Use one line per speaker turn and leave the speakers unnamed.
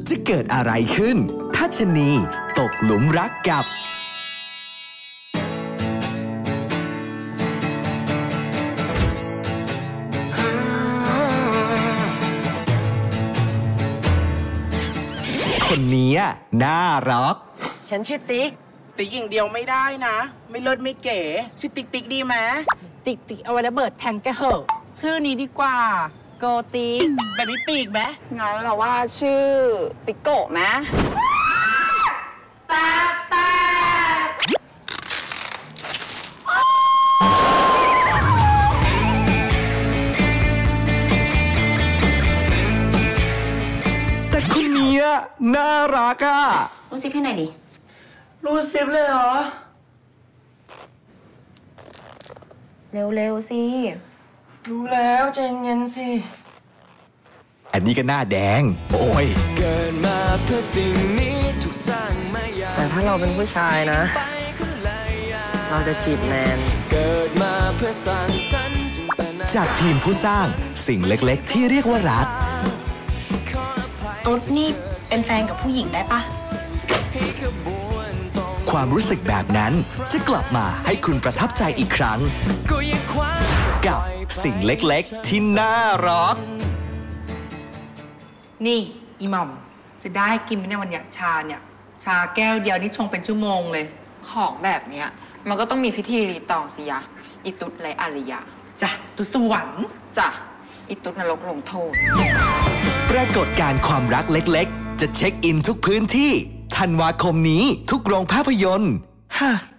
จะเกิดอะไรขึ้นถ้าชะนีตกหลุมรักกับคนนี้น่ารัก
ฉันชื่อติ๊ก
ติ๊กอย่างเดียวไม่ได้นะไม่เลิศไม่เก๋ชื่อติ๊กดีไหม
ติ๊กเอาไว้ระเบิดแทงแกเหอะชื่อนี้ดีกว่าโกติ๊ก
แบบมีปีกไหม
งั้นเราว่าชื่อติ๊กโกะไหม
ตา
แต่คนนี้น่ารัก
รู้ซิปให้หน่อยดิ
รู้ซิปเลยเหรอ
เร็วสิ
รู้แล้วใจเย็นสิ
อันนี้ก็หน้าแดงโอ้ยเกิดมาเพื่อสิ่งนี้ถูกสร้างมา
แต่ถ้าเราเป็นผู้ชายนะเราจะจีบแนนเกิดมาเพื่อสร้างสรรค์
จากทีมผู้สร้างสิ่งเล็กๆที่เรียกว่ารัก
ตุ๊ดนี่เป็นแฟนกับผู้หญิงได้ปะ
ความรู้สึกแบบนั้นจะกลับมาให้คุณประทับใจอีกครั้งกับสิ่งเล็กๆที่น่ารัก
นี่อีหม่อมจะได้กินไหมเนี่ยวันนี้ชาแก้วเดียวนี่ชงเป็นชั่วโมงเลย
ของแบบเนี้ยมันก็ต้องมีพิธีรีตองสิยะอิตุดไรอาริยะ
จ้ะตุสวรรค์
จ้ะอิตุดนรกลงโทษ
ปรากฏการณ์ความรักเล็กๆจะเช็คอินทุกพื้นที่ธันวาคมนี้ทุกโรงภาพยนตร์